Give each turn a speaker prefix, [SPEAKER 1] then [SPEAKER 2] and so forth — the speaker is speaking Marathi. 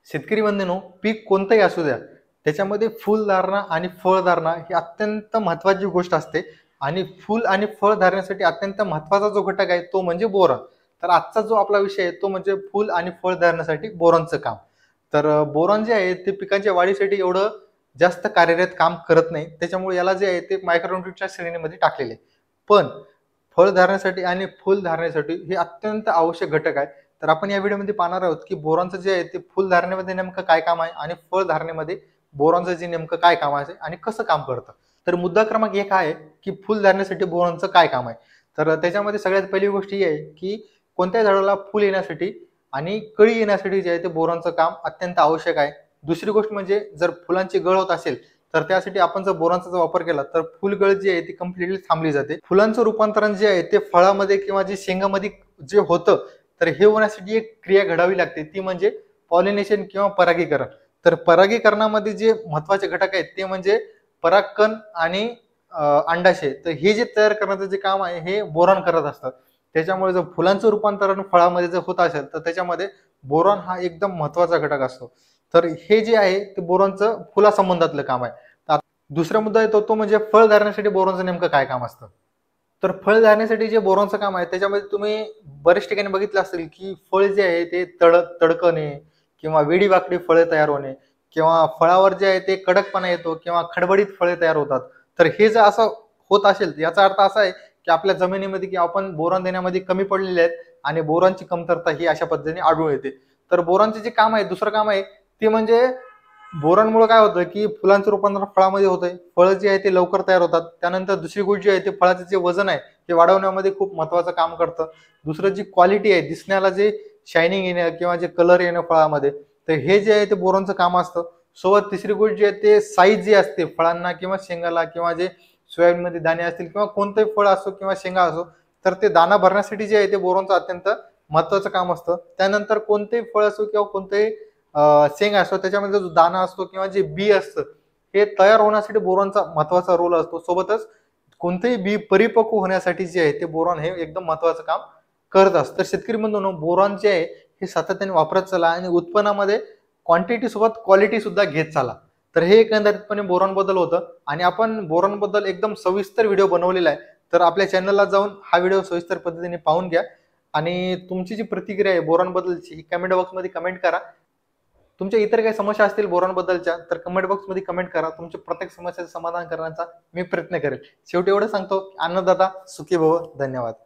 [SPEAKER 1] शेतकरी बंधूंनो, पीक कोणतंही असू द्या, त्याच्यामध्ये फुलधारणा आणि फळधारणा ही अत्यंत महत्त्वाची गोष्ट असते आणि फुल आणि फळ धारण्यासाठी अत्यंत महत्त्वाचा जो घटक आहे तो म्हणजे बोरॉन. तर आजचा जो आपला विषय आहे तो म्हणजे फुल आणि फळ धारण्यासाठी बोरॉनचं काम. तर बोरॉन जे आहे ते पिकांच्या वाढीसाठी एवढं जास्त कार्यरत काम करत नाही. त्याच्यामुळे याला जे आहे ते मायक्रोन्यूट्रिएंटच्या श्रेणीमध्ये टाकलेले आहे. पण फळ धारण्यासाठी आणि फुल धारण्यासाठी हे अत्यंत आवश्यक घटक आहे. तर आपण या व्हिडिओमध्ये पाहणार आहोत की बोरॉनचं जे आहे ते फुल धारणेमध्ये नेमकं काय काम आहे आणि फळ धारणेमध्ये बोरॉनचं जे नेमकं काय काम आहे आणि कसं काम करतं. तर मुद्दा क्रमांक 1 आहे की फुल धारणेसाठी बोरॉनचं काय काम आहे. तर त्याच्यामध्ये सगळ्यात पहिली गोष्ट ही आहे की कोणत्याही झाडाला फुल येण्यासाठी आणि कळी येण्यासाठी जे आहे ते बोरॉनचं काम अत्यंत आवश्यक आहे. दुसरी गोष्ट म्हणजे जर फुलांची गळ होत असेल तर त्यासाठी आपण जर बोरॉनचा वापर केला तर फुलगळ जी आहे ती कम्प्लिटली थांबली जाते. फुलांचं रूपांतरण जे आहे ते फळामध्ये किंवा जे शेंगामध्ये जे होतं तर हे होण्यासाठी एक क्रिया घडावी लागते, ती म्हणजे पॉलिनेशन किंवा परागीकरण. तर परागीकरणामध्ये जे महत्वाचे घटक आहेत ते म्हणजे परागकण आणि अंडाशय. तर हे जे तयार करण्याचं जे काम आहे हे बोरॉन करत असतात. त्याच्यामुळे जर फुलांचं रूपांतरण फळामध्ये जर होत असेल तर त्याच्यामध्ये बोरॉन हा एकदम महत्वाचा घटक असतो. तर हे जे आहे ते बोरॉनचं फुलासंबंधातलं काम आहे. दुसरा मुद्दा येतो तो म्हणजे फळ धारण्यासाठी बोरॉनचं नेमकं काय काम असतं. तर फळ धारण्यासाठी जे बोरॉनचं काम आहे त्याच्यामध्ये तुम्ही बरेच ठिकाणी बघितलं असेल की फळ जे आहे ते तडकणे किंवा वेडीवाकडी फळे तयार होणे किंवा फळावर जे आहे ते कडकपणा येतो किंवा खडबडीत फळे तयार होतात. तर हे जर असं होत असेल याचा अर्थ असा आहे की आपल्या जमिनीमध्ये की आपण बोरॉन देण्यामध्ये कमी पडलेले आहेत आणि बोरॉनची कमतरता ही अशा पद्धतीने आढळून येते. तर बोरॉनचे जे काम आहे दुसरं काम आहे ते म्हणजे बोरॉनमुळे काय होतं की फुलांचं रूपांतर फळामध्ये होतंय. फळं जे आहे ते लवकर तयार होतात. त्यानंतर दुसरी गोष्ट जी आहे ते फळाचं जे वजन आहे ते वाढवण्यामध्ये खूप महत्त्वाचं काम करतं. दुसरं जी क्वालिटी आहे दिसण्याला जे शायनिंग येणं किंवा जे कलर येणं फळामध्ये तर हे जे आहे ते बोरॉनचं काम असतं. सोबत तिसरी गोष्ट जी आहे ते साईज जी असते फळांना किंवा शेंगाला किंवा जे सोयाबीनमध्ये दाणे असतील किंवा कोणतंही फळ असो किंवा शेंगा असो तर ते दाणा भरण्यासाठी जे आहे ते बोरॉनचं अत्यंत महत्त्वाचं काम असतं. त्यानंतर कोणतेही फळ असो किंवा कोणतेही शेंग असतो त्याच्यामध्ये जो दाना असतो किंवा जे बी असतं हे तयार होण्यासाठी बोरॉनचा महत्वाचा रोल असतो. सोबतच कोणतेही बी परिपक्व होण्यासाठी जे आहे ते बोरॉन हे एकदम महत्वाचं काम करत असतं. तर शेतकरी बंधूंनो बोरॉन जे आहे हे सातत्याने वापरत चला आणि उत्पन्नामध्ये क्वांटिटी सोबत क्वालिटी सुद्धा घेत चला. तर हे एकंदरीतपणे बोरॉन बद्दल होतं आणि आपण बोरॉन बद्दल एकदम सविस्तर व्हिडिओ बनवलेला आहे. तर आपल्या चॅनलला जाऊन हा व्हिडिओ सविस्तर पद्धतीने पाहून घ्या आणि तुमची जी प्रतिक्रिया आहे बोरॉन बद्दलची ही कमेंट बॉक्समध्ये कमेंट करा. तुमच्या इतर काही समस्या असतील बोरॉन बद्दलच्या तर कमेंट बॉक्समध्ये कमेंट करा. तुमच्या प्रत्येक समस्याचं समाधान करण्याचा मी प्रयत्न करेल. शेवटी एवढं सांगतो, अन्नदाता सुखी भव. धन्यवाद.